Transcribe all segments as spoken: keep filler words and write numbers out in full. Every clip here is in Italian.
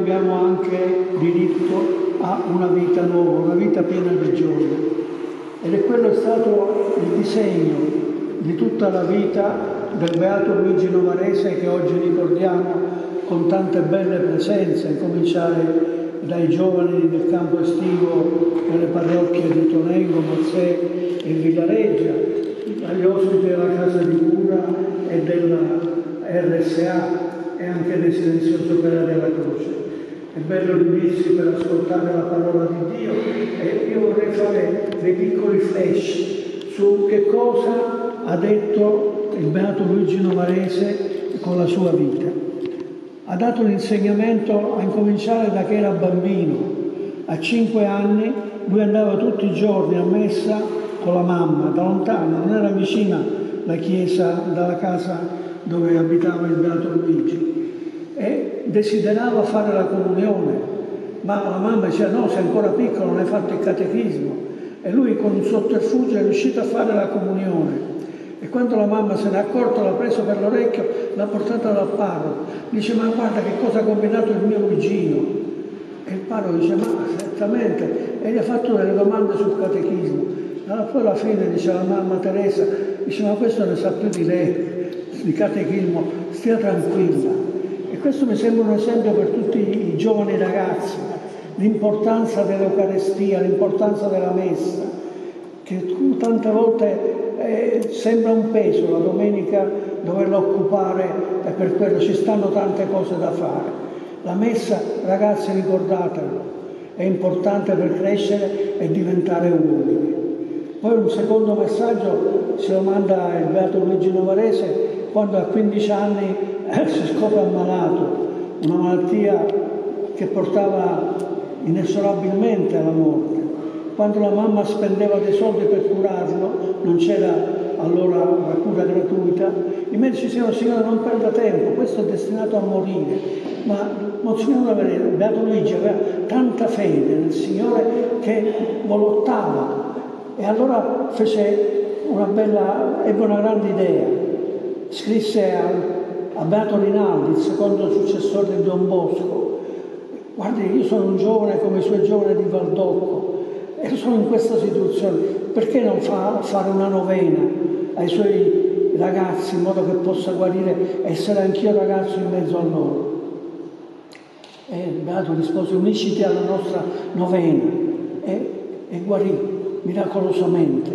abbiamo anche diritto a una vita nuova, una vita piena di gioia. Ed è quello è stato il disegno di tutta la vita del Beato Luigi Novarese, che oggi ricordiamo con tante belle presenze, a cominciare dai giovani del campo estivo nelle parrocchie di Tonengo, Mozzè e Villareggia, agli ospiti della casa di cura e della R S A e anche dei silenziosi operai della croce. È bello riunirsi per ascoltare la parola di Dio e io vorrei fare dei piccoli flash su che cosa ha detto il Beato Luigi Novarese con la sua vita. Ha dato l'insegnamento a incominciare da che era bambino. A cinque anni lui andava tutti i giorni a messa con la mamma, da lontano, non era vicina la chiesa dalla casa dove abitava il Beato Luigi. E desiderava fare la comunione, ma la mamma diceva no, sei ancora piccolo, non hai fatto il catechismo. E lui con un sotterfugio è riuscito a fare la comunione. E quando la mamma se n'è accorta, l'ha preso per l'orecchio, l'ha portata dal parroco. Dice, ma guarda che cosa ha combinato il mio cugino. E il parroco dice, ma certamente. E gli ha fatto delle domande sul catechismo. Allora poi alla fine dice la mamma Teresa, dice, ma questo ne sa più di lei, di catechismo, stia tranquilla. E questo mi sembra un esempio per tutti i giovani ragazzi, l'importanza dell'Eucarestia, l'importanza della messa, che tante volte eh, sembra un peso la domenica doverla occupare e per quello ci stanno tante cose da fare. La messa, ragazzi, ricordatelo, è importante per crescere e diventare uomini. Poi un secondo messaggio se lo manda il Beato Luigi Novarese quando a quindici anni eh, si scopre ammalato, una malattia che portava inesorabilmente alla morte. Quando la mamma spendeva dei soldi per curarlo, non c'era allora la cura gratuita, i medici dicevano, signore non perda tempo, questo è destinato a morire. Ma Monsignor Beato Luigi aveva tanta fede nel Signore che volontava. E allora fece una bella, ebbe una grande idea. Scrisse a, a Beato Rinaldi, il secondo successore di Don Bosco, guardi, io sono un giovane come i suoi giovani di Valdocco e sono in questa situazione, perché non fa fare una novena ai suoi ragazzi in modo che possa guarire e essere anch'io ragazzo in mezzo a loro? E il Beato rispose, unisciti alla nostra novena, e, e guarì miracolosamente.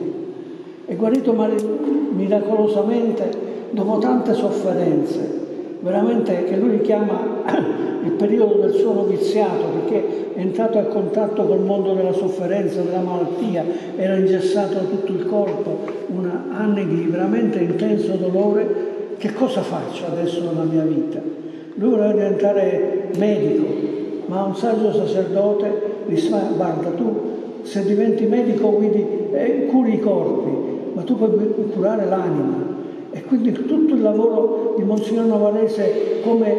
È guarito miracolosamente dopo tante sofferenze, veramente, che lui chiama il periodo del suo noviziato, perché è entrato a contatto col mondo della sofferenza, della malattia, era ingessato tutto il corpo, una, anni di veramente intenso dolore. Che cosa faccio adesso nella mia vita? Lui voleva diventare medico, ma un saggio sacerdote gli disse, guarda, tu se diventi medico guidi, eh, curi i corpi, ma tu puoi curare l'anima. E quindi tutto il lavoro di Monsignor Novarese come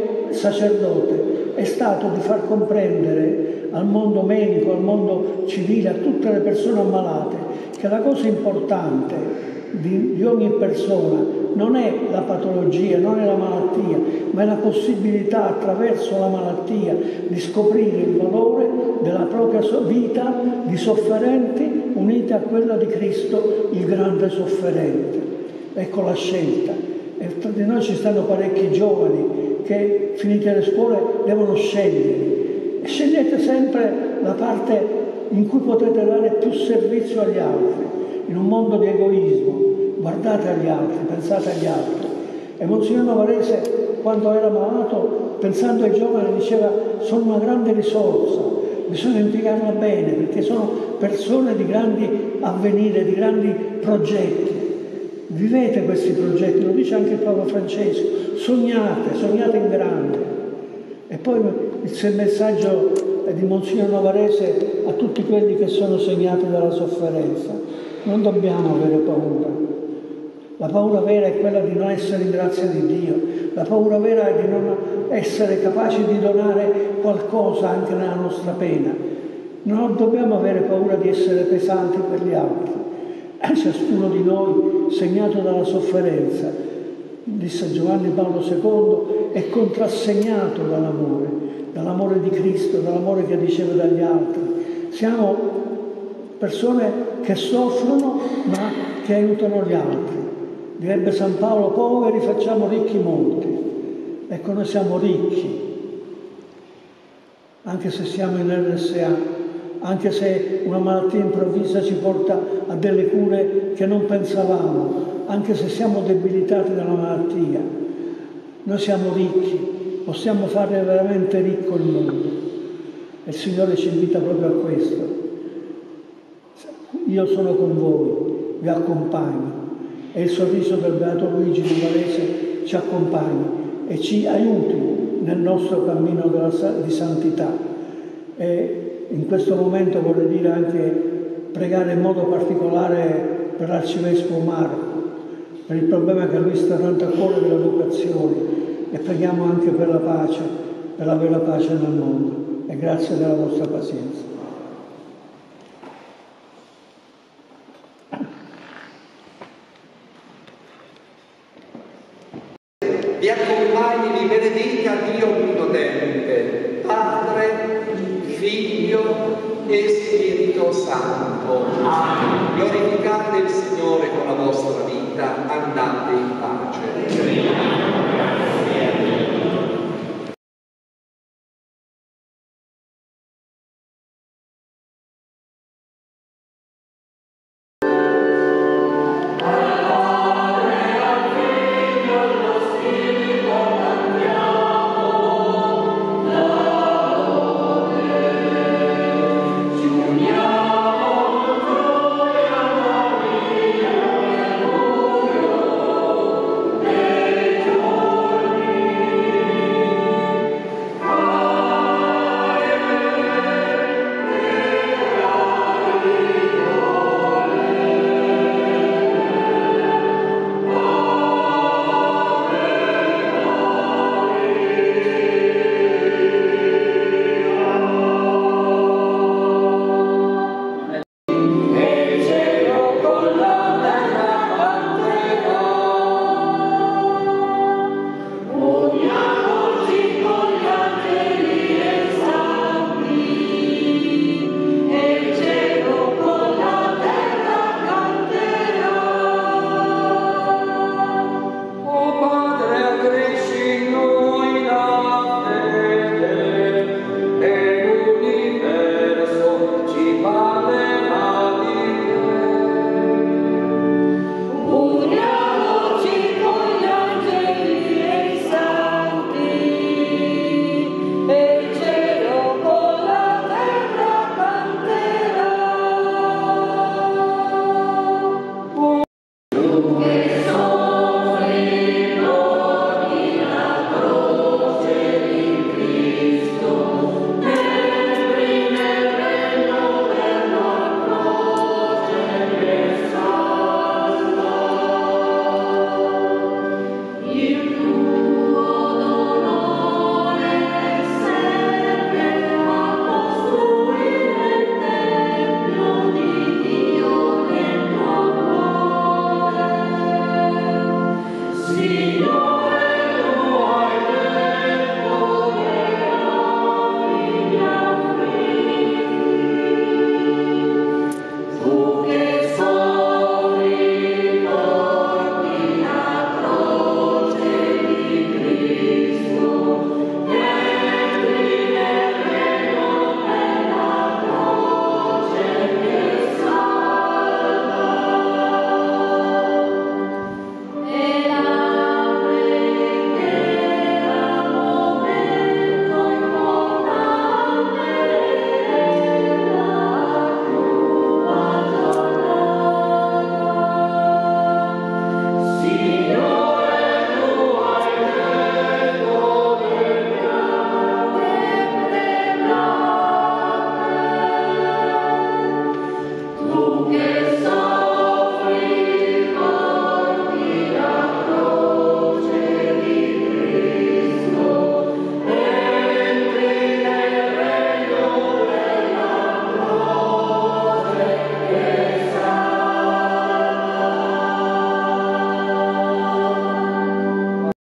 sacerdote è stato di far comprendere al mondo medico, al mondo civile, a tutte le persone ammalate, che la cosa importante di, di ogni persona non è la patologia, non è la malattia, ma è la possibilità attraverso la malattia di scoprire il valore della propria vita di sofferenti unita a quella di Cristo, il grande sofferente. Ecco la scelta. E tra di noi ci stanno parecchi giovani che, finite le scuole, devono scegliere. E scegliete sempre la parte in cui potete dare più servizio agli altri, in un mondo di egoismo. Guardate agli altri, pensate agli altri. E Monsignor Novarese, quando era malato, pensando ai giovani, diceva, sono una grande risorsa, bisogna impiegarla bene, perché sono persone di grandi avvenire, di grandi progetti. Vivete questi progetti, lo dice anche Papa Francesco, sognate, sognate in grande. E poi il messaggio di Monsignor Novarese a tutti quelli che sono segnati dalla sofferenza: non dobbiamo avere paura. La paura vera è quella di non essere in grazia di Dio, la paura vera è di non essere capaci di donare qualcosa anche nella nostra pena. Non dobbiamo avere paura di essere pesanti per gli altri. Ciascuno di noi, segnato dalla sofferenza, disse Giovanni Paolo secondo, è contrassegnato dall'amore. dall'amore di Cristo, dall'amore che riceve dagli altri. Siamo persone che soffrono ma che aiutano gli altri. Direbbe San Paolo, poveri facciamo ricchi molti. Ecco, noi siamo ricchi, anche se siamo in R S A. Anche se una malattia improvvisa ci porta a delle cure che non pensavamo, anche se siamo debilitati dalla malattia, noi siamo ricchi, possiamo fare veramente ricco il mondo. E il Signore ci invita proprio a questo. Io sono con voi, vi accompagno. E il sorriso del Beato Luigi Nuvarese ci accompagni e ci aiuti nel nostro cammino della, di santità. E in questo momento vorrei dire anche pregare in modo particolare per l'Arcivescovo Marco, per il problema che a lui sta tanto a cuore dell'educazione, e preghiamo anche per la pace, per la vera pace nel mondo. E grazie della vostra pazienza. Vi accompagni, vi benedica Dio Onnipotente, Padre, Figlio e Spirito Santo. Amen. Glorificate il Signore con la vostra vita, andate in pace.